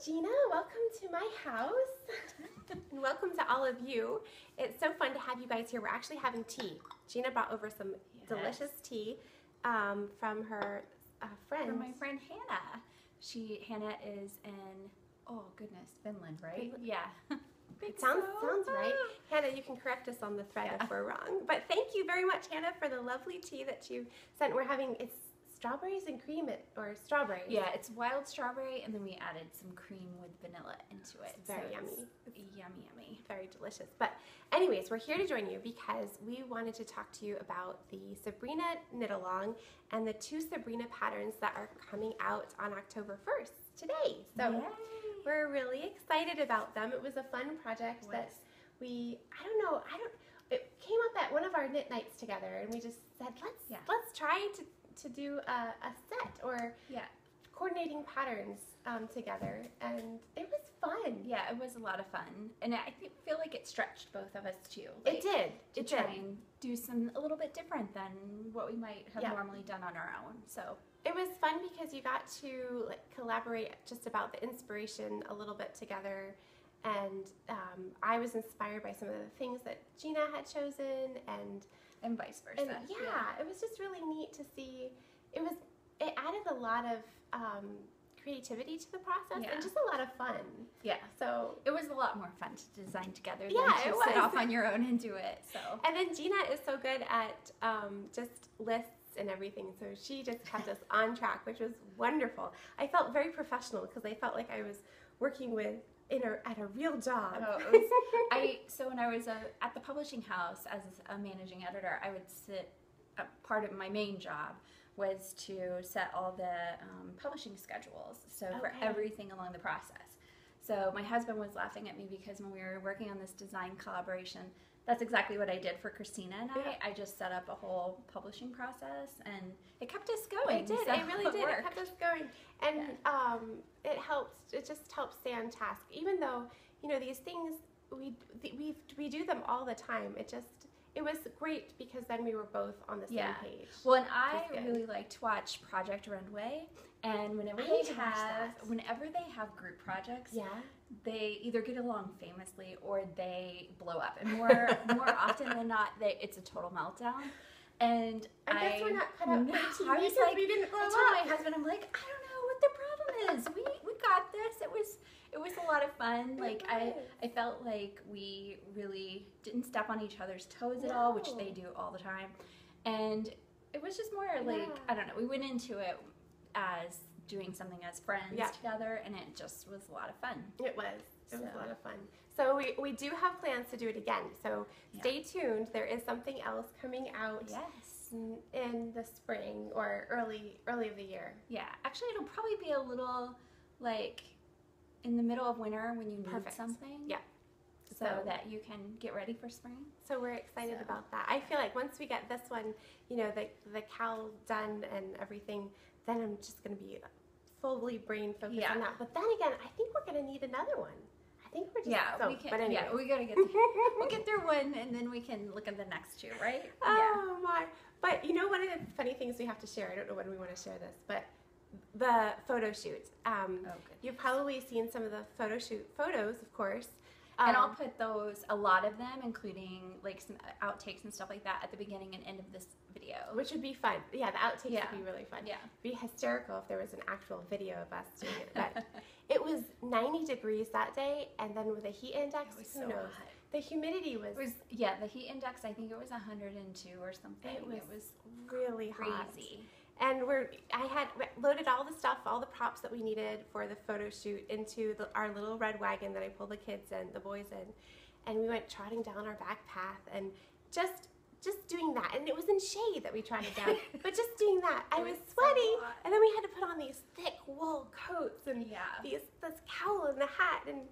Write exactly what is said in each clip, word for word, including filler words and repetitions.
Gina, welcome to my house. And welcome to all of you. It's so fun to have you guys here. We're actually having tea. Gina brought over some yes. delicious tea um, from her uh, friend. From my friend Hannah. She Hannah is in, oh goodness, Finland, right? Finland. Yeah. It sounds, sounds right. Hannah, you can correct us on the thread yeah. if we're wrong. But thank you very much, Hannah, for the lovely tea that you sent. We're having, it's strawberries and cream, it, or strawberries. Yeah, it's wild strawberry, and then we added some cream with vanilla into it. It's very so yummy. It's yummy, yummy. Very delicious. But anyways, we're here to join you because we wanted to talk to you about the Sabrina knit along and the two Sabrina patterns that are coming out on October first today. So Yay. We're really excited about them. It was a fun project that we, I don't know, I don't, it came up at one of our knit nights together, and we just said, let's yeah. let's try to to do a, a set or yeah. coordinating patterns um, together, and it was fun. Yeah, it was a lot of fun, and I think, feel like it stretched both of us too. Like, it did. To it try did. and do some a little bit different than what we might have yeah. normally done on our own. So it was fun because you got to like collaborate just about the inspiration a little bit together, and um, I was inspired by some of the things that Gina had chosen, and and vice versa. And yeah, yeah, it was just really neat to see. It was it added a lot of um, creativity to the process yeah. and just a lot of fun. Yeah. So it was a lot more fun to design together than yeah, to it sit was. off on your own and do it. So and then Gina is so good at um, just lists and everything, so she just kept us on track, which was wonderful. I felt very professional because I felt like I was working with in a, at a real job. Oh, it was, I so when I was uh, at the publishing house as a managing editor, I would sit. Uh, part of my main job was to set all the um, publishing schedules, so okay. for everything along the process. So my husband was laughing at me because when we were working on this design collaboration, that's exactly what I did for Christina and I. Yeah. I just set up a whole publishing process, and it kept us going. It did. So it really it did. Worked. It kept us going, and yeah. um, it helps. It just helps stay on task, even though you know these things we we we do them all the time. It just it was great because then we were both on the same yeah. page. Well, and I really like to watch Project Runway, and whenever I they have whenever they have group projects, yeah. they either get along famously or they blow up, and more more often than not, they, it's a total meltdown. And I, I guess we're not cut out no, for T V I was like, we didn't blow I up. told my husband, I'm like, I don't know what the problem is. We we got this. It was it was a lot of fun. Like I I felt like we really didn't step on each other's toes no. at all, which they do all the time. And it was just more like yeah. I don't know. We went into it as doing something as friends yeah. together, and it just was a lot of fun. It was. It so. was a lot of fun. So we, we do have plans to do it again. So yeah. stay tuned. There is something else coming out yes. in, in the spring or early early of the year. Yeah. Actually, it'll probably be a little like in the middle of winter when you need Perfect. something. Yeah. So, so that you can get ready for spring. So we're excited so. about that. I feel like once we get this one, you know, the the cowl done and everything, then I'm just going to be fully brain focused yeah. on that. But then again, I think we're going to need another one. I think we're just yeah, so, we can. But anyway. Yeah, we gotta get. Through, we'll get through one, and then we can look at the next two, right? Oh yeah. my! But you know, one of the funny things we have to share. I don't know when we want to share this, but the photo shoot. Um, oh, you've probably seen some of the photo shoot photos, of course. Um, and I'll put those, a lot of them, including like some outtakes and stuff like that, at the beginning and end of this video. Which would be fun. Yeah, the outtakes yeah. would be really fun. Yeah. It'd be hysterical if there was an actual video of us doing it. But it was ninety degrees that day, and then with a heat index, it was who so knows? hot. The humidity was, It was yeah. The heat index, I think it was one hundred two or something. It was, it was really crazy. hot. And we're I had loaded all the stuff, all the props that we needed for the photo shoot into the, our little red wagon that I pulled the kids in, the boys in, and we went trotting down our back path and just just doing that. And it was in shade that we trotted down, but just doing that, I was, was sweaty, so and then we had to put on these thick wool coats and yeah. these this cowl and the hat, and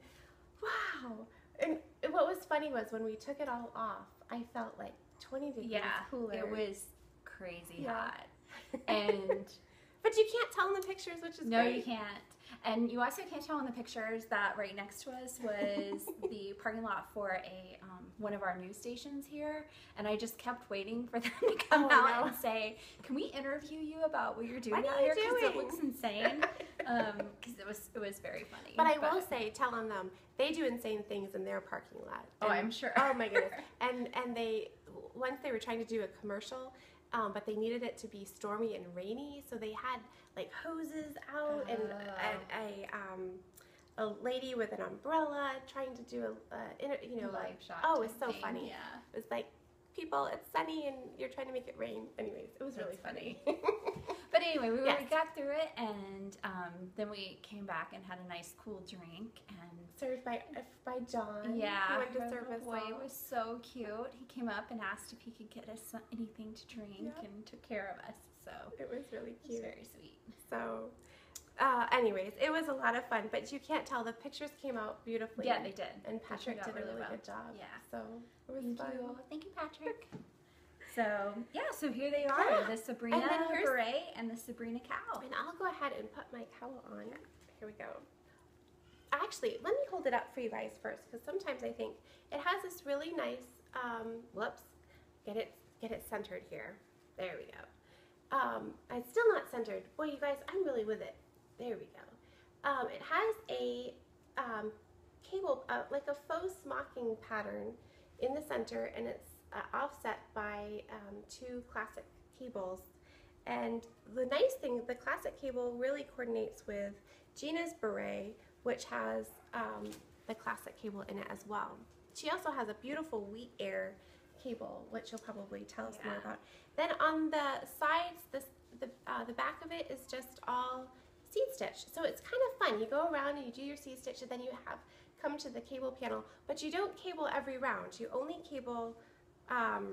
wow. And what was funny was when we took it all off, I felt like twenty degrees yeah, cooler. It was crazy yeah. hot. And but you can't tell in the pictures, which is no, great. you can't. And you also can't tell in the pictures that right next to us was the parking lot for a um, one of our news stations here, and I just kept waiting for them to come oh, out no. and say, "Can we interview you about what you're doing what out are you here? Because doing? It looks insane." because it was it was very funny. But I will say, telling them, they do insane things in their parking lot. Oh, And, I'm sure. Oh my goodness. And and they, once they were trying to do a commercial, um, but they needed it to be stormy and rainy, so they had like hoses out Oh. and, and a um, a lady with an umbrella trying to do a, a you know, live like, shot. oh, it's type so thing, funny. Yeah. It was like, people, it's sunny and you're trying to make it rain. Anyways, it was really That's funny. But anyway, we, Yes. we got through it, and um, then we came back and had a nice cool drink. And Served by by John. yeah, He went to our serve little us boy all. was so cute. He came up and asked if he could get us some- anything to drink, Yeah. and took care of us. So It was really it was cute. very sweet. So, uh, anyways, it was a lot of fun, but you can't tell. The pictures came out beautifully. Yeah, they did. And They Patrick turned out did a really well. good job. Yeah. So, it was Thank fun. you. Thank you, Patrick. So, yeah, so here they are, Yeah. the Sabrina And then here's- beret and the Sabrina cowl. And I'll go ahead and put my cowl on. Here we go. Actually, let me hold it up for you guys first, because sometimes I think it has this really nice, um, whoops, get it, get it centered here. There we go. Um, it's still not centered. Boy, you guys, I'm really with it. There we go. Um, it has a um, cable, uh, like a faux smocking pattern in the center, and it's uh, offset by um, two classic cables. And the nice thing, the classic cable really coordinates with Gina's beret, which has um, the classic cable in it as well. She also has a beautiful wheat air cable, which you'll probably tell us more Yeah. about. Then on the sides, this, the, uh, the back of it is just all seed stitch. So it's kind of fun. You go around and you do your seed stitch, and then you have come to the cable panel, but you don't cable every round. You only cable um,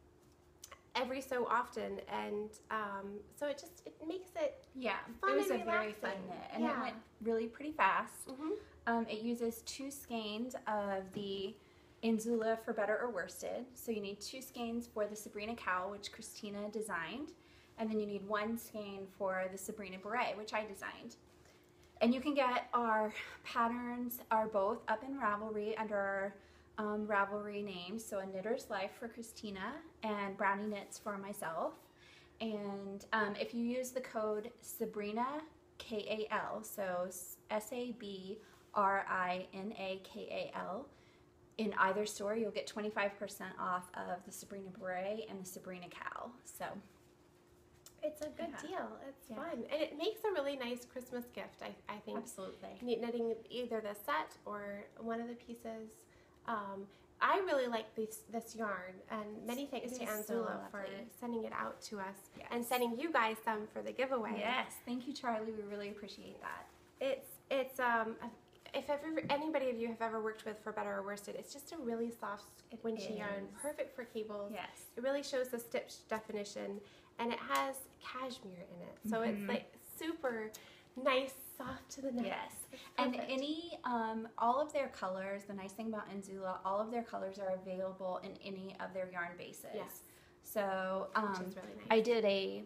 every so often, and um, so it just it makes it Yeah, fun it was and a very fun relaxing. knit, and Yeah. it went really pretty fast. mm-hmm. Um, it uses two skeins of the Inzula for better or worsted. So you need two skeins for the Sabrina cowl, which Christina designed, and then you need one skein for the Sabrina beret, which I designed. And you can get our patterns are both up in Ravelry under our um, Ravelry names. So A Knitter's Life for Christina and Brownie Knits for myself. And um, if you use the code Sabrina K A L, so S A B R I N A K A L, in either store, you'll get twenty-five percent off of the Sabrina beret and the Sabrina cowl. So It's a good Yeah. deal. It's Yeah. fun, and it makes a really nice Christmas gift. I, I think absolutely. knit- knitting either the set or one of the pieces. Um, I really like this this yarn, and many thanks It to is so Anzula for lovely. sending it out to us and Yes. sending you guys some for the giveaway. Yes, thank you, Charlie. We really appreciate that. It's it's um if ever anybody of you have ever worked with For Better or Worsted, it's just a really soft It squinchy yarn, is. perfect for cables. Yes. It really shows the stitch definition, and it has cashmere in it, so Mhm. it's like super nice, soft to the neck. Yes. It's And perfect. any, um, all of their colors, the nice thing about Inzula, all of their colors are available in any of their yarn bases. Yes. So which um, is really nice. I did a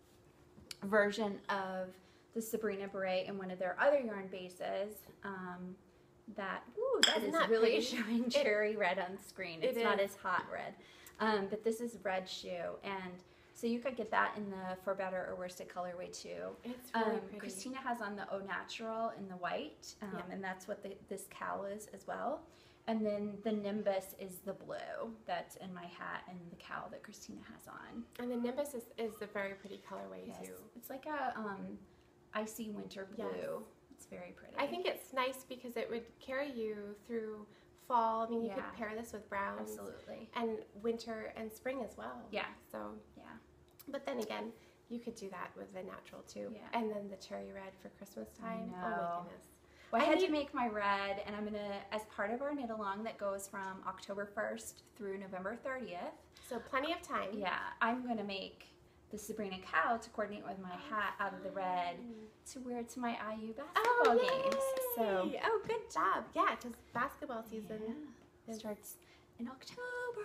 version of the Sabrina beret in one of their other yarn bases. Um, that, ooh, that Isn't is that really pretty? showing It- cherry red on screen. It's it not is. as hot red. Um, but this is red shoe. And so you could get that in the For Better or Worsted colorway too. It's really Um, pretty. Christina has on the Au Natural in the white, um, Yeah. and that's what the, this cowl is as well. And then the Nimbus is the blue that's in my hat and the cowl that Christina has on. And the Nimbus is, is a very pretty colorway Yes. too. It's like a um, icy winter blue. Yes. It's very pretty. I think it's nice because it would carry you through fall. I mean, you Yeah. could pair this with browns. absolutely. And winter and spring as well. Yeah. So, Yeah. but then again, you could do that with the natural too. Yeah. And then the cherry red for Christmas time. Oh my know. goodness. Well, I, I had to need- make my red, and I'm gonna, as part of our knit along that goes from October first through November thirtieth. So plenty of time. Yeah, I'm gonna make the Sabrina cowl to coordinate with my hat out of the red to wear to my I U basketball Oh, games. So yay! Oh, good job. Yeah, because basketball season. yeah, it starts in October.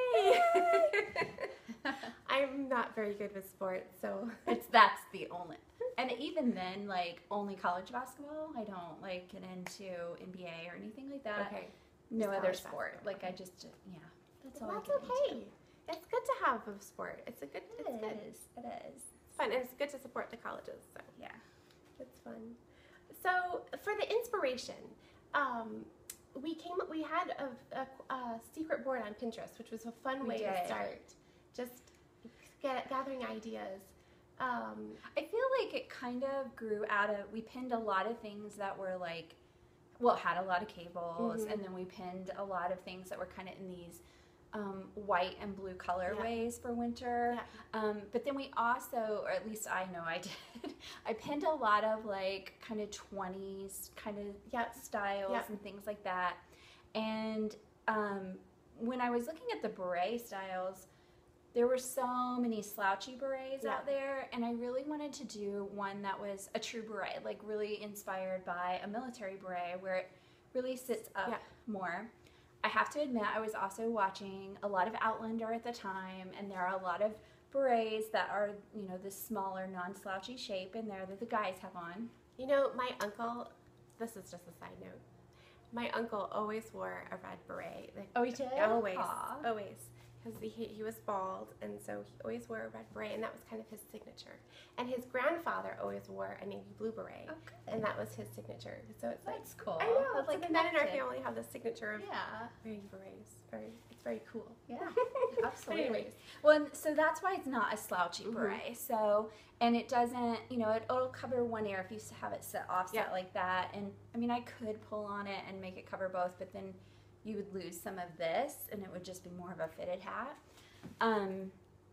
Yay! I'm not very good with sports, so It's that's the only, and even then, like only college basketball. I don't like get into N B A or anything like that. okay. No Just other college sport. basketball, Like I okay. just yeah, that's all Well, I that's get okay. into. It's good to have a sport. It's a good. It's It good. is. It is. It's fun, and it's good to support the colleges. So. Yeah. It's fun. So for the inspiration, um, we came. We had a, a, a secret board on Pinterest, which was a fun We way did. to start. Just get, gathering ideas. Um, I feel like it kind of grew out of, we pinned a lot of things that were like, well, had a lot of cables, Mhm. and then we pinned a lot of things that were kind of in these um, white and blue colorways for winter. Yeah. Um, but then we also, or at least I know I did, I pinned a lot of like kind of twenties kind of Yep. styles Yep. and things like that. And um, when I was looking at the beret styles, there were so many slouchy berets Yeah. out there, and I really wanted to do one that was a true beret, like really inspired by a military beret where it really sits up Yeah. more. I have to admit, I was also watching a lot of Outlander at the time, and there are a lot of berets that are, you know, this smaller, non-slouchy shape in there that the guys have on. You know, my uncle, this is just a side note, my uncle always wore a red beret. Like, Oh, he did? Always, Aw. always. Because he, he was bald, and so he always wore a red beret, and that was kind of his signature. And his grandfather always wore a navy blue beret, Oh, good. and that was his signature. So it's like, That's cool. I know, That's, like like the men in our connected. family have the signature of Yeah. wearing berets. Very, it's very cool. Yeah, But absolutely. anyways, Well, and so that's why it's not a slouchy Mhm. beret. So, and it doesn't, you know, it, it'll cover one ear if you s- have it set offset Yeah. like that. And I mean, I could pull on it and make it cover both, but then you would lose some of this, and it would just be more of a fitted hat. Um,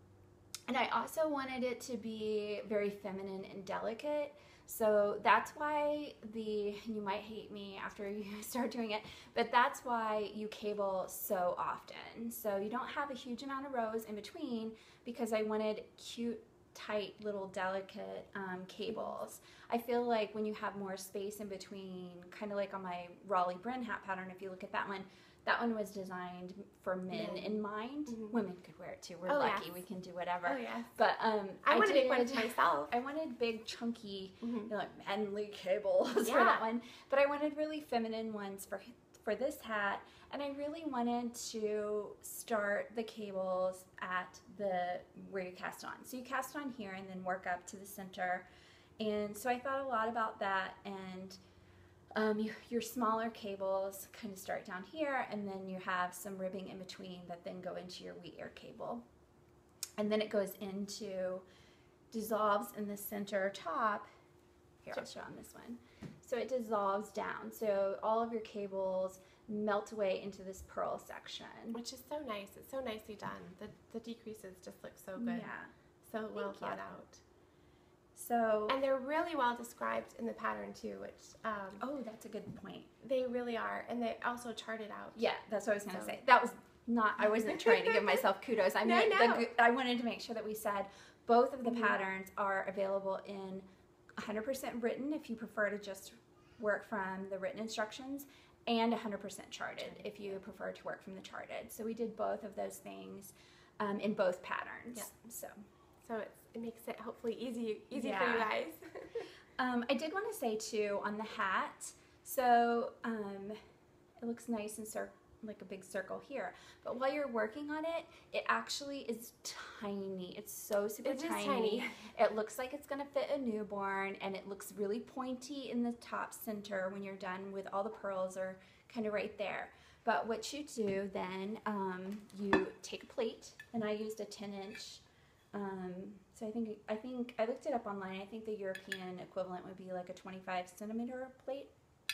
and I also wanted it to be very feminine and delicate. So that's why the, you might hate me after you start doing it, but that's why you cable so often. So you don't have a huge amount of rows in between, because I wanted cute, tight, little delicate um, cables. I feel like when you have more space in between, kind of like on my Raleigh Bryn hat pattern, if you look at that one, that one was designed for men Men. in mind. Mhm. Women could wear it too. We're Oh, lucky. yes. We can do whatever. oh yeah. But um, I, want to make one did- for myself. I wanted big, chunky, Mhm. you know, like manly cables for Yeah. that one. But I wanted really feminine ones for for this hat, and I really wanted to start the cables at the where you cast on. So you cast on here and then work up to the center. And so I thought a lot about that, and um, you, your smaller cables kind of start down here, and then you have some ribbing in between that then go into your wheat ear cable. And then it goes into, dissolves in the center top. Here, I'll show on this one. So it dissolves down. So all of your cables melt away into this pearl section. Which is so nice. It's so nicely done. The the decreases just look so good. Yeah. So well Thank you. thought out. So, And they're really well described in the pattern too, which um, oh, that's a good point. they really are. And they also charted out. Yeah, that's what I was going to So- say. That was not, I wasn't trying to give myself kudos. I No, meant, no. the, good- I wanted to make sure that we said both of the Mhm. patterns are available in one hundred percent written if you prefer to just work from the written instructions, and one hundred percent charted if you prefer to work from the charted. So we did both of those things um, in both patterns. Yeah. So. So it's, it makes it hopefully easy easy for Yeah. you guys. Um, I did want to say too on the hat, so um, it looks nice and cir- like a big circle here. But while you're working on it, it actually is tiny. It's so super It is tiny. tiny. It looks like it's gonna fit a newborn, and it looks really pointy in the top center when you're done with all the pearls are kind of right there. But what you do then, um, you take a plate, and I used a ten inch. Um, so I think I think I looked it up online. I think the European equivalent would be like a twenty-five centimeter plate.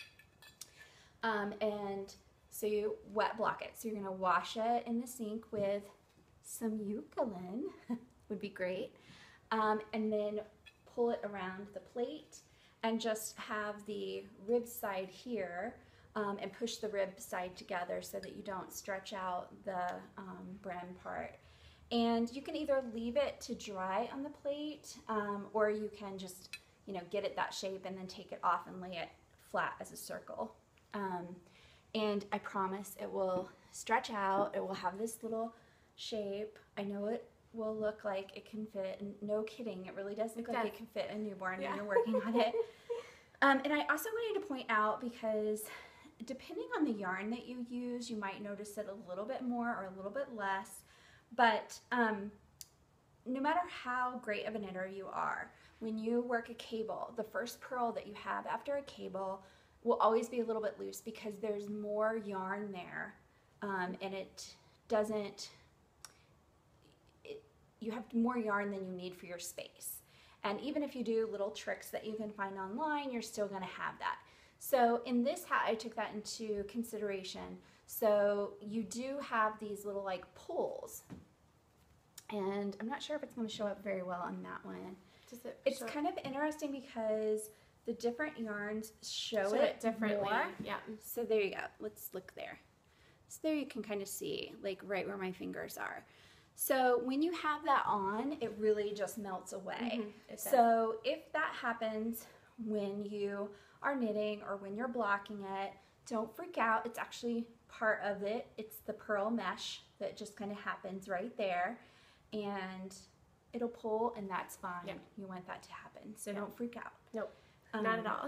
Um, and so you wet block it. So you're gonna wash it in the sink with some eucalyptus, would be great. Um, and then pull it around the plate and just have the rib side here, um, and push the rib side together so that you don't stretch out the um, brim part. And you can either leave it to dry on the plate, um, or you can just, you know, get it that shape and then take it off and lay it flat as a circle. Um, and I promise it will stretch out. It will have this little shape. I know it will look like it can fit, and no kidding, it really does look It like does. it can fit a newborn Yeah. when you're working on it. Um, and I also wanted to point out, because depending on the yarn that you use, you might notice it a little bit more or a little bit less. But um, no matter how great of a knitter you are, when you work a cable, the first purl that you have after a cable will always be a little bit loose because there's more yarn there, um, and it doesn't, it, you have more yarn than you need for your space. And even if you do little tricks that you can find online, you're still going to have that. So in this hat, I took that into consideration. So you do have these little like pulls, and I'm not sure if it's going to show up very well on that one. Does it it's kind of interesting because the different yarns show, show it, it differently. More. Yeah. So there you go. Let's look there. So there you can kind of see like right where my fingers are. So when you have that on, it really just melts away. Mm-hmm. So if that happens when you are knitting or when you're blocking it, don't freak out. It's actually part of it. It's the purl mesh that just kind of happens right there, and it'll pull, and that's fine. Yeah. You want that to happen, so yeah. don't freak out. Nope, um, not at all.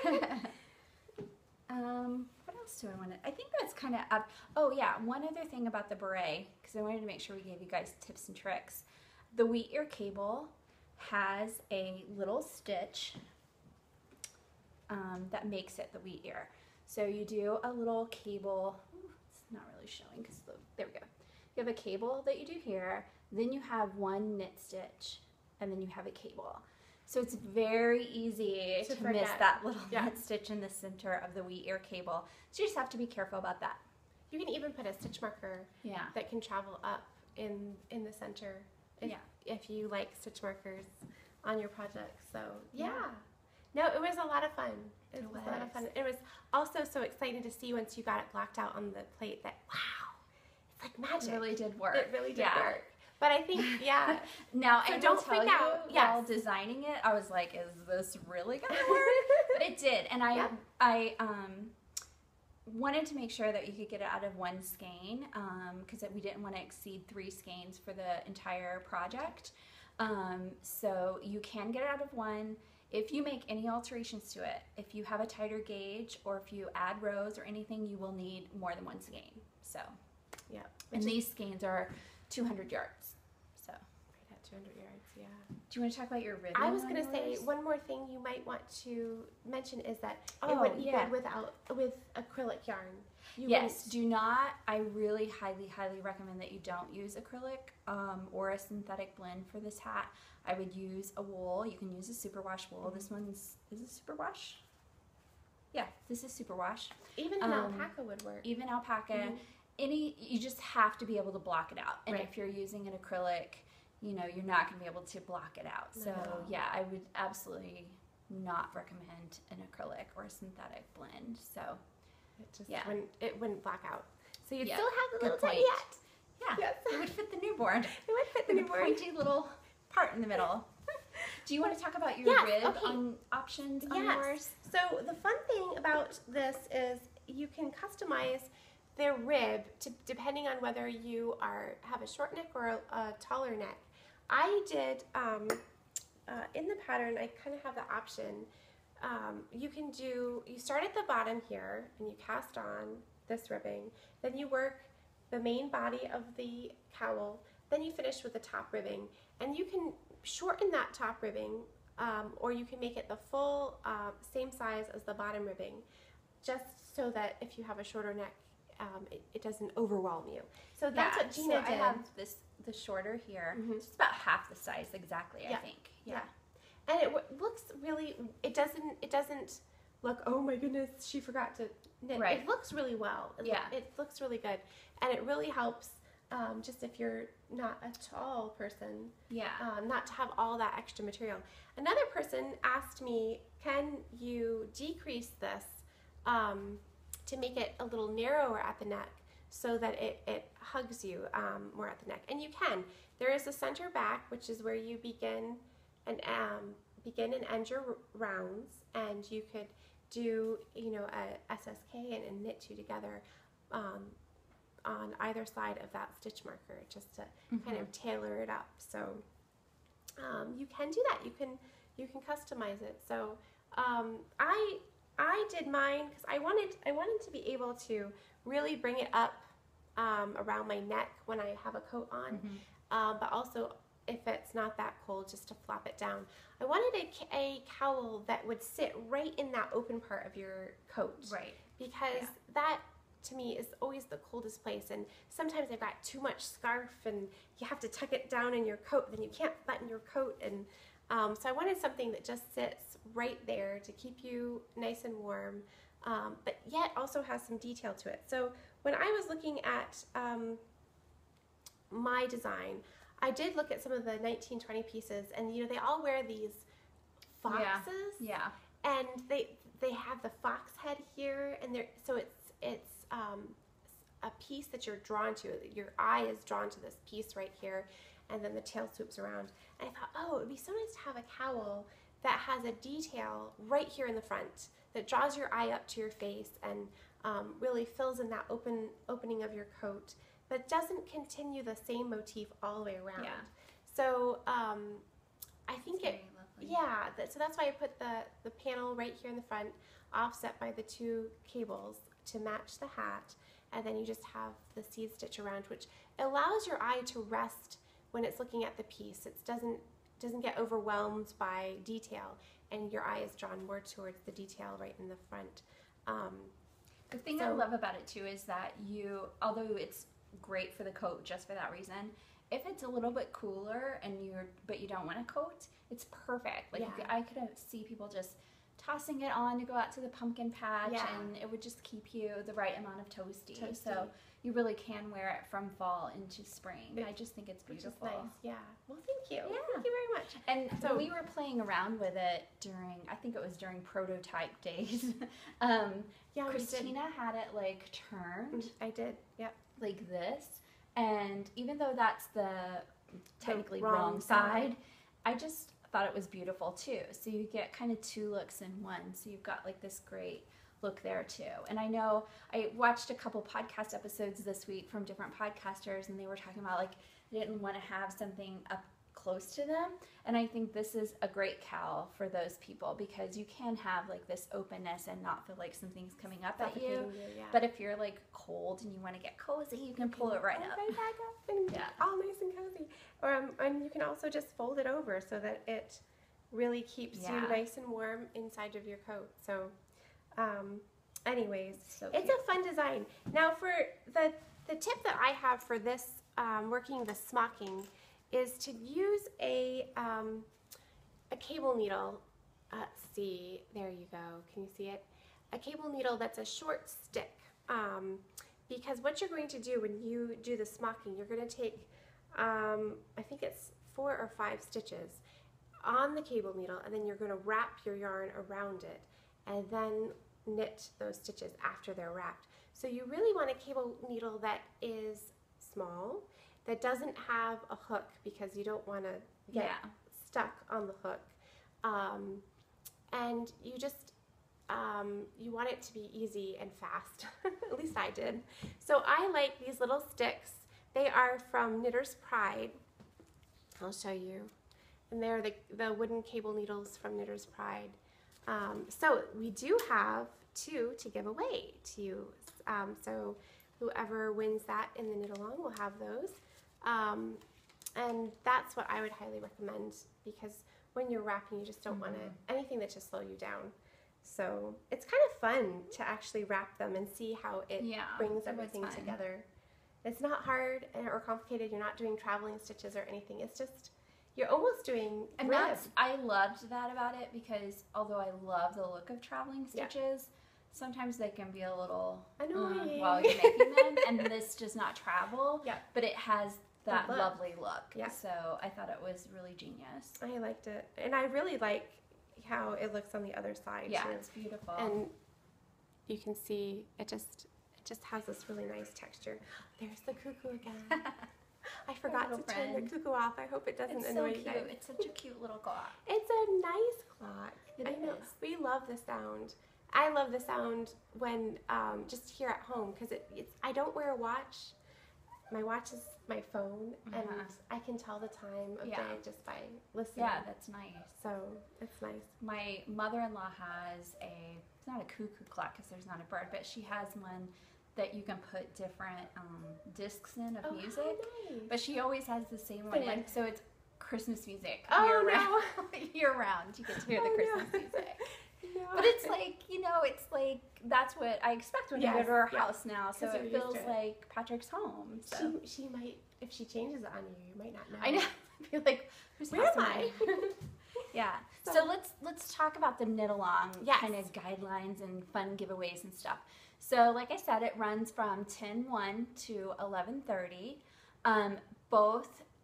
um, what else do I want to? I think that's kind of up. Oh yeah, one other thing about the beret, because I wanted to make sure we gave you guys tips and tricks. The wheat ear cable has a little stitch um, that makes it the wheat ear. So you do a little cable, it's not really showing because the, there we go. You have a cable that you do here, then you have one knit stitch, and then you have a cable. So it's very easy to, to miss that little yeah. knit stitch in the center of the wheat ear cable. So you just have to be careful about that. You can even put a stitch marker yeah. that can travel up in, in the center if, yeah. if you like stitch markers on your project. So yeah. yeah. No, it was a lot of fun. It, it was, was a lot of fun. It was also so exciting to see once you got it blocked out on the plate that, wow, it's like magic. It really did work. It really did yeah. work. But I think, yeah. now, so I don't tell freak you, out. While yes. designing it, I was like, is this really going to work? But it did. And I, yeah. I um, wanted to make sure that you could get it out of one skein because um, we didn't want to exceed three skeins for the entire project. Um, so you can get it out of one. If you make any alterations to it, if you have a tighter gauge or if you add rows or anything, you will need more than one skein. So, yeah. And these skeins are two hundred yards. So, right at two hundred yards, yeah. Do you want to talk about your ribbon? I was going to say one more thing you might want to mention is that oh, it wouldn't yeah. be good without with acrylic yarn. You yes, do not. I really highly, highly recommend that you don't use acrylic um, or a synthetic blend for this hat. I would use a wool. You can use a superwash wool. Mm-hmm. This one's, is it superwash? Yeah, this is superwash. Even an um, alpaca would work. Even alpaca. Mm-hmm. Any, you just have to be able to block it out. And right. if you're using an acrylic, you know, you're not going to be able to block it out. So no. yeah, I would absolutely not recommend an acrylic or a synthetic blend. So it just yeah. wouldn't, it wouldn't black out. So you'd yeah. still have the Good little tiny point. hat. Yeah, yes. It would fit the newborn. It would fit the newborn. Pointy little part in the middle. Do you want to talk about your yes, rib okay. on options on yes. yours? So the fun thing about this is you can customize the rib to, depending on whether you are have a short neck or a, a taller neck. I did um, uh, in the pattern. I kind of have the option. Um, you can do. You start at the bottom here and you cast on this ribbing. Then you work the main body of the cowl. Then you finish with the top ribbing, and you can shorten that top ribbing, um, or you can make it the full uh, same size as the bottom ribbing, just so that if you have a shorter neck, um, it, it doesn't overwhelm you. So that's yeah, what Gina so did. I have this the shorter here. Mm-hmm. It's about half the size exactly. Yeah. I think. Yeah, yeah. And it w looks really. It doesn't. It doesn't look. Oh my goodness, she forgot to knit. Right. It looks really well. It yeah. Lo it looks really good, and it really helps. Um, just if you're not a tall person, yeah, um, not to have all that extra material. Another person asked me, can you decrease this um, to make it a little narrower at the neck so that it, it hugs you um, more at the neck? And you can. There is a center back, which is where you begin and um, begin and end your rounds, and you could do, you know, a S S K and, and knit two together. Um, on either side of that stitch marker, just to mm-hmm. kind of tailor it up. So um, you can do that. You can you can customize it. So um, I I did mine because I wanted I wanted to be able to really bring it up um, around my neck when I have a coat on, mm-hmm. um, but also if it's not that cold, just to flop it down. I wanted a, a cowl that would sit right in that open part of your coat. Right. Because Yeah. that, to me, is always the coldest place. And sometimes I've got too much scarf and you have to tuck it down in your coat, then you can't button your coat. And um, so I wanted something that just sits right there to keep you nice and warm, um, but yet also has some detail to it. So when I was looking at um, my design, I did look at some of the nineteen twenty pieces, and you know, they all wear these foxes. Yeah. And they they have the fox head here, and they're so it's it's um, a piece that you're drawn to. Your eye is drawn to this piece right here, and then the tail swoops around. And I thought, oh, it would be so nice to have a cowl that has a detail right here in the front that draws your eye up to your face and um, really fills in that open opening of your coat, but doesn't continue the same motif all the way around. Yeah. So um, I think It's it. very lovely. Yeah, that, so that's why I put the, the panel right here in the front, offset by the two cables to match the hat, and then you just have the seed stitch around, which allows your eye to rest when it's looking at the piece. It doesn't doesn't get overwhelmed by detail, and your eye is drawn more towards the detail right in the front. Um, The thing I So- love about it too is that you, although it's great for the coat just for that reason, if it's a little bit cooler and you're, but you don't want a coat, it's perfect. Like you Yeah. could, I could see people just tossing it on to go out to the pumpkin patch, Yeah. and it would just keep you the right amount of toasty. Toasty. So you really can wear it from fall into spring. It- I just think it's which is beautiful. nice. Yeah. Well, thank you. Yeah. Thank you very much. And So- so we were playing around with it during, I think it was during prototype days. um, Yeah, we did. Christina had it like turned I did. Yep. like this, and even though that's the technically wrong wrong, side. side, I just thought it was beautiful too. So you get kind of two looks in one. So you've got like this great look there too. And I know I watched a couple podcast episodes this week from different podcasters, and they were talking about like they didn't want to have something up close to them. And I think this is a great cowl for those people, because you can have like this openness and not feel like something's coming up at you. Suffocating you, yeah. But if you're like cold and you want to get cozy, you can pull it right Pull up. Right back up and Yeah. all nice and cozy. Um, and you can also just fold it over so that it really keeps Yeah. you nice and warm inside of your coat. So, um, anyways, So it's cute. a fun design. Now, for the the tip that I have for this um, working the smocking is to use a um, a cable needle. Uh, see, there you go. Can you see it? A cable needle that's a short stick. Um, because what you're going to do when you do the smocking, you're going to take, um, I think it's four or five stitches on the cable needle, and then you're going to wrap your yarn around it, and then knit those stitches after they're wrapped. So you really want a cable needle that is small, that doesn't have a hook, because you don't want to get Yeah. stuck on the hook. Um, and you just, um, you want it to be easy and fast. At least I did. So I like these little sticks. They are from Knitter's Pride. I'll show you. And they're the, the wooden cable needles from Knitter's Pride. Um, so we do have two to give away to you. Um, so whoever wins that in the knit along will have those. Um, and that's what I would highly recommend, because when you're wrapping, you just don't Mm-hmm. want to, anything that just slow you down. So it's kind of fun to actually wrap them and see how it Yeah, brings it was everything fun. together. It's not hard or complicated. You're not doing traveling stitches or anything. It's just, you're almost doing And rib. that's, I loved that about it, because although I love the look of traveling Yeah. stitches, sometimes they can be a little uh, Annoying. while you're making them, and this does not travel, Yeah. but it has that look. lovely look. Yeah. So I thought it was really genius. I liked it. And I really like how it looks on the other side Yeah, too. it's beautiful. And you can see it just it just has this really nice texture. There's the cuckoo again. I forgot to little turn friend. the cuckoo off. I hope it doesn't it's so annoy you cute. guys. It's such a cute little clock. It's a nice clock. It I know. is. We love the sound. I love the sound when um, just here at home, because it, it's I don't wear a watch. My watch is my phone, and Uh-huh. I can tell the time of Yeah. day just by listening. Yeah, that's nice. So it's nice. My mother-in-law has a, it's not a cuckoo clock because there's not a bird, but she has one that you can put different um, discs in of Oh, music. how nice. But she always has the same one. Same one. And so it's Christmas music Oh, year no. round. Year round, you get to hear the Oh, Christmas no. music. No. But it's like, you know, it's like, that's what I expect when Yes, I go to our yes. house now. So 'Cause you're it used feels to it. like Patrick's home. So She, she might, if she changes it on you, you might not know. I know. I feel like, whose Where house am am I? Yeah. So- So, let's let's talk about the knit along Yes. kind of guidelines and fun giveaways and stuff. So like I said, it runs from ten one to eleven thirty. Um, both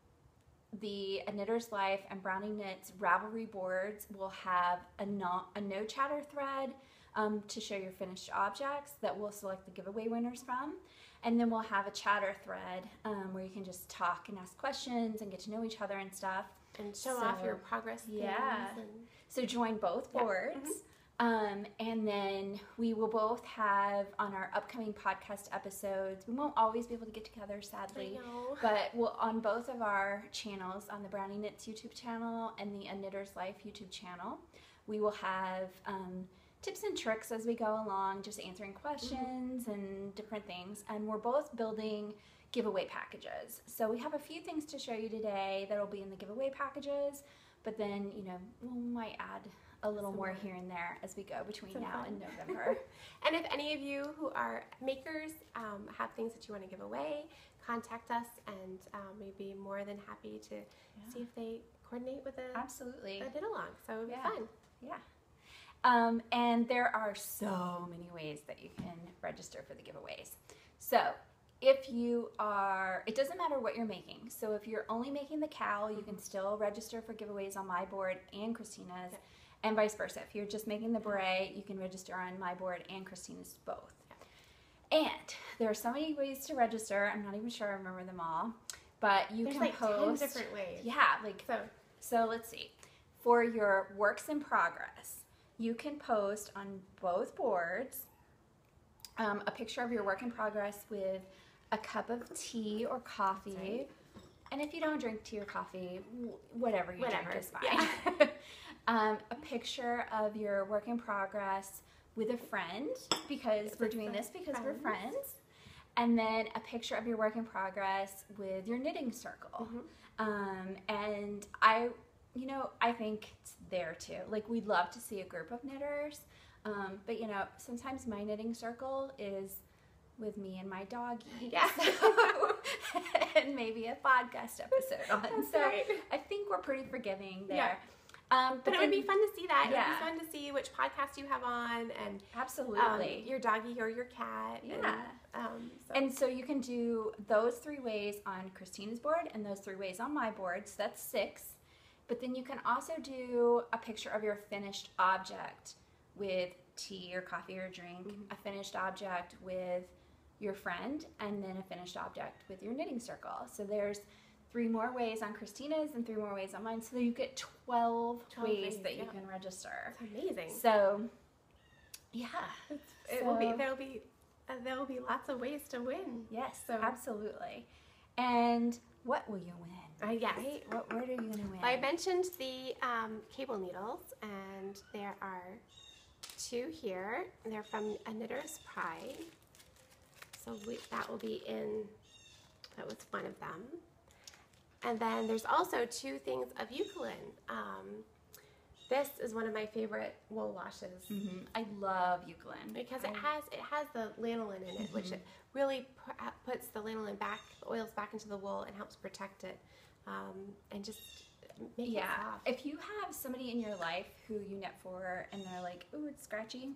the A Knitter's Life and BrownieKnits Ravelry boards will have a no, a no chatter thread um, to show your finished objects that we'll select the giveaway winners from. And then we'll have a chatter thread um, where you can just talk and ask questions and get to know each other and stuff. And show So, off your progress things. yeah. And So join both Yeah. boards. Mhm. Um, and then we will both have on our upcoming podcast episodes, we won't always be able to get together, I sadly, know. but we'll on both of our channels, on the BrownieKnits YouTube channel and the A Knitter's Life YouTube channel, we will have um, tips and tricks as we go along, just answering questions mm-hmm. and different things. And we're both building giveaway packages. So we have a few things to show you today that will be in the giveaway packages, but then, you know, we might add a little Some more more. here and there as we go between Some now fun. and November. And if any of you who are makers um, have things that you want to give away, contact us, and um, we'd be more than happy to see if they coordinate with a, Absolutely. a knit along. So it would Yeah. be fun. Yeah. Um, and there are so many ways that you can register for the giveaways. So if you are, it doesn't matter what you're making. So if you're only making the cowl, you can still register for giveaways on my board and Christina's, Okay. and vice versa. If you're just making the beret, you can register on my board and Christina's both. And there are so many ways to register. I'm not even sure I remember them all, but you There's can like post. ten different ways. Yeah, like So so let's see. For your works in progress, you can post on both boards um, a picture of your work in progress with a cup of tea or coffee. Right. And if you don't drink tea or coffee, wh- whatever you Whatever, drink is fine. yeah. um, a picture of your work in progress with a friend, because we're doing this because we're friends. friends. And then a picture of your work in progress with your knitting circle. Mhm. Um, and I, you know, I think it's there too. Like, we'd love to see a group of knitters. Um, but, you know, sometimes my knitting circle is with me and my doggy. Yeah. So, and maybe a podcast episode on. That's so right. I think we're pretty forgiving there. Yeah. Um, But it would then- be fun to see that. Yeah. It would be fun to see which podcast you have on, and um, Absolutely. your doggy or your cat. Yeah. And, um, so. And so you can do those three ways on Christina's board and those three ways on my board. So that's six. But then you can also do a picture of your finished object with tea or coffee or drink, Mhm. a finished object with your friend, and then a finished object with your knitting circle. So there's three more ways on Christina's and three more ways on mine. So you get twelve, twelve ways ways, that you yeah. can register. It's amazing. So, yeah. It's, it will be. So- There'll be. Uh, there will be lots of ways to win. Yes, So- absolutely. And what will you win? Uh, yes. Right? What word are you going to win? Well, I mentioned the um, cable needles, and there are two here. They're from A Knitter's Pride. So we, that will be in, that was one of them. And then there's also two things of eucalyptus. Um, this is one of my favorite wool washes hmm I love eucalyptus. because it I- has it has the lanolin in it, which Mhm. it really pu- uh, puts the lanolin back, the oils back into the wool and helps protect it, um, and just make it yeah. soft. If you have somebody in your life who you knit for and they're like, ooh, it's scratchy,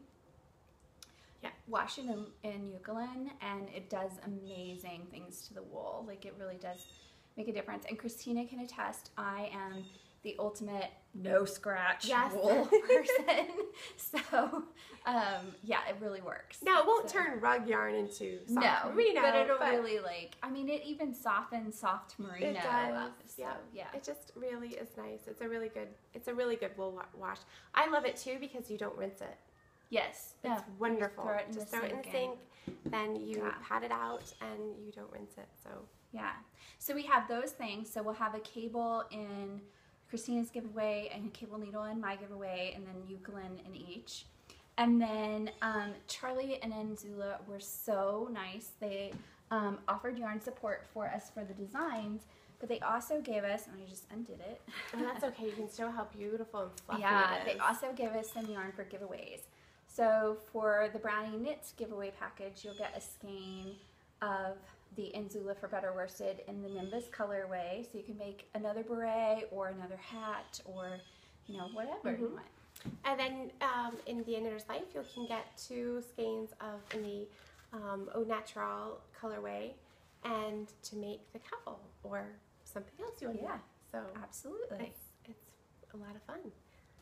Yeah. wash it in, in eucalyptus, and it does amazing things to the wool. Like, it really does make a difference. And Christina can attest, I am the ultimate no scratch Yes. wool person. So, um, yeah, it really works. Now it won't So- turn rug yarn into soft No, merino, but it'll but really, like, I mean, it even softens soft merino it does. up. So, yeah. yeah. It just really is nice. It's a really good. It's a really good wool wa- wash. I love it too because you don't rinse it. Yes. It's Yeah. wonderful. throw it in Just the throw it in the sink sink, then you Yeah. pat it out, and you don't rinse it. So Yeah. So we have those things. So we'll have a cable in Christina's giveaway and a cable needle in my giveaway, and then eucalyptus in each. And then um, Charlie and Enzula were so nice. They um, offered yarn support for us for the designs, but they also gave us, and I just undid it. Oh, that's okay. You can show how beautiful and fluffy Yeah, it is. they also give us some yarn for giveaways. So for the Brownie Knits giveaway package, you'll get a skein of the Inzula for Better Worsted in the Nimbus colorway, so you can make another beret or another hat or, you know, whatever Mm-hmm. you want. And then um, in the Knitter's Life, you can get two skeins of in the um, Au Natural colorway, and to make the cowl or something else you want to Yeah, do. So absolutely. it's, it's a lot of fun.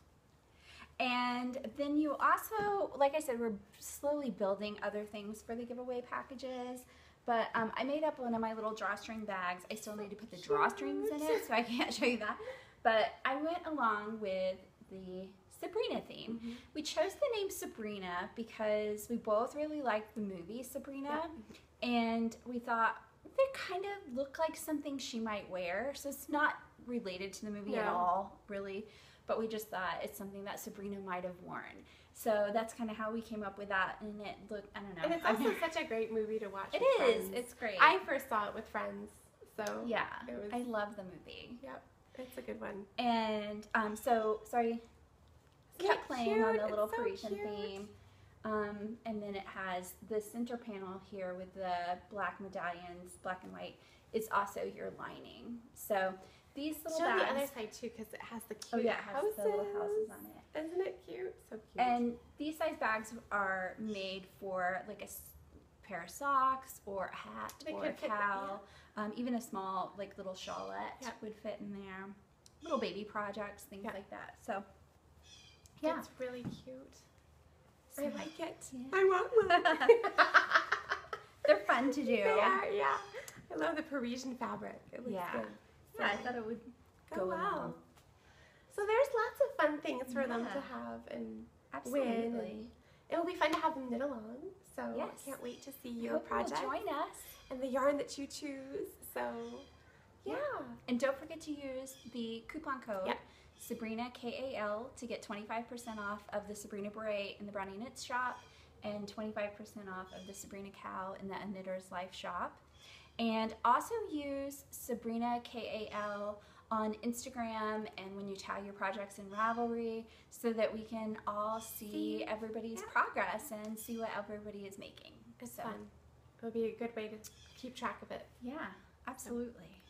And then you also, like I said, we're slowly building other things for the giveaway packages. But um, I made up one of my little drawstring bags. I still need to put the drawstrings in it, so I can't show you that. But I went along with the Sabrina theme. Mm-hmm. We chose the name Sabrina because we both really liked the movie Sabrina. Yeah. And we thought they kind of look like something she might wear. So it's not related to the movie No. at all, really. But we just thought it's something that Sabrina might have worn. So that's kind of how we came up with that. And it looked, I don't know. And it's also such a great movie to watch. It with is. friends. It's great. I first saw it with friends, so yeah, it was, I love the movie. Yep, it's a good one. And um, so, sorry, Isn't kept it playing on cute? the little It's so Parisian cute. theme. Um, and then it has the center panel here with the black medallions, black and white, is also your lining. So these little Show bags. the other side too, because it has the cute Oh yeah, it has houses. the little houses on it. Isn't it cute? So cute. And these size bags are made for like a s- pair of socks or a hat They or a could fit- cowl. Um, even a small like little shawlette Yep. would fit in there. Little baby projects, things Yep. like that. So yeah. It's really cute. So, I like it. yeah. I want one. They're fun to do. They are, yeah. I love the Parisian fabric. It looks Yeah. good. Yeah, I So, thought it would oh, go wow. along. So there's lots of fun things for them to Yeah. have and Absolutely. win. And it will be fun to have them knit along. So Yes. I can't wait to see I your hope project you'll join us. and the yarn that you choose. So yeah. And don't forget to use the coupon code Yep. Sabrina K A L to get twenty-five percent off of the Sabrina Beret in the Brownie Knits shop and twenty-five percent off of the Sabrina Cow in the A Knitter's Life shop. And also use Sabrina K A L on Instagram and when you tag your projects in Ravelry so that we can all see, See. everybody's Yeah. progress and see what everybody is making. It's So, fun. It'll be a good way to keep track of it. Yeah, absolutely.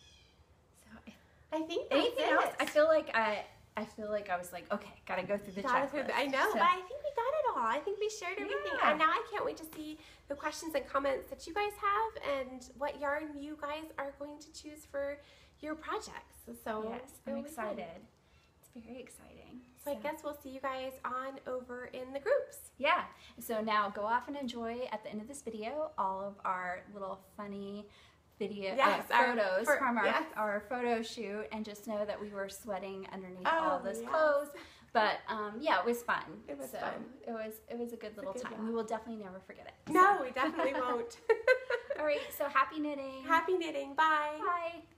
So I think that's anything it. else? I feel like I I feel like I was like, okay, gotta go through the Got it checklist. through the- I know, So- but I think we got it all. I think we shared everything. Yeah. And now I can't wait to see the questions and comments that you guys have and what yarn you guys are going to choose for your projects. So yes, I'm it'll be fun. excited. It's very exciting. So I guess we'll see you guys on over in the groups. Yeah. So now go off and enjoy at the end of this video all of our little funny video Yes, uh, our- photos for- from our, yes. our photo shoot, and just know that we were sweating underneath Oh, all those yes. clothes. But um, yeah, it was fun. It was so fun. It was it was a good little good time. laugh. We will definitely never forget it. No, we definitely won't. All right. So happy knitting. Happy knitting. Bye. Bye.